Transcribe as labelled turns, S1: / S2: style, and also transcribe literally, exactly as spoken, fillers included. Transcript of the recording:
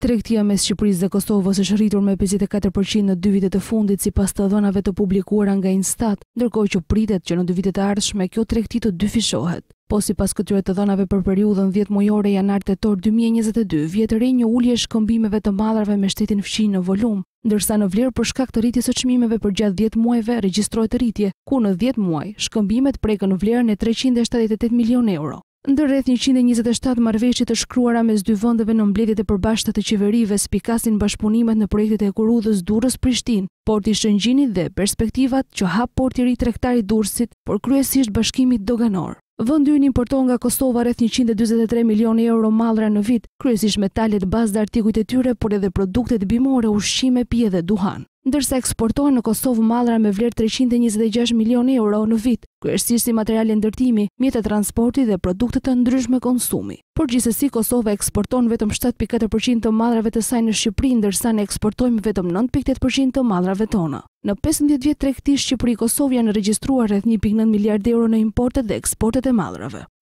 S1: Tregtia mes Shqipërisë dhe Kosovës është rritur me pesëdhjetë e katër përqind në dy vitet e fundit sipas të dhënave të publikuara nga Instat, ndërkohë që pritet që në dy vitet e ardhshme kjo tregti të dyfishohet. Po sipas këtyre të dhënave për periudhën dhjetë mujore janar-tetor dy mijë e njëzet e dy, vjet e re një ulje shkëmbimeve të madrave me shtetin fqin në volum, ndërsa në vlerë për shkak të rritjes së çmimeve përgjatë dhjetë muajve regjistrohet rritje, ku në dhjetë muaj shkëmbimet prekën në vlerën e treqind e shtatëdhjetë e tetë milionë euro. Ndër rreth njëqind e njëzet e shtatë marrëveshje të shkruara mes dy vendeve në mbledhjet e përbashkëta të qeverive spikasin bashkëpunimet në projektet e Ekurudhës Durrës-Prishtinë, porti Shëngjinit dhe perspektivat që hap porti i ri tregtar i Durrësit, por kryesisht bashkimit doganor. Vendi ynë importon nga Kosova rreth njëqind e dyzet e tre milionë euro mallra në vit, kryesisht metalet bazë dhe artikujt e tyre, por edhe produktet bimore, ushqime, pije dhe duhan. Ndërsa eksportohen në Kosovë mallra me vlerë treqind e njëzet e gjashtë milionë euro në vit, kryesisht si materiale ndërtimi, mjete transporti dhe produkte të ndryshme konsumi. Por gjithsesi Kosova eksporton vetëm shtatë pikë katër përqind të mallrave të saj në Shqipëri, ndërsa ne eksportojmë vetëm nëntë pikë tetë përqind të mallrave tona. Në pesëmbëdhjetë vjet tregti Shqipëri-Kosovë janë regjistruar rreth një pikë nëntë miliardë euro në importet dhe eksportet e mallrave.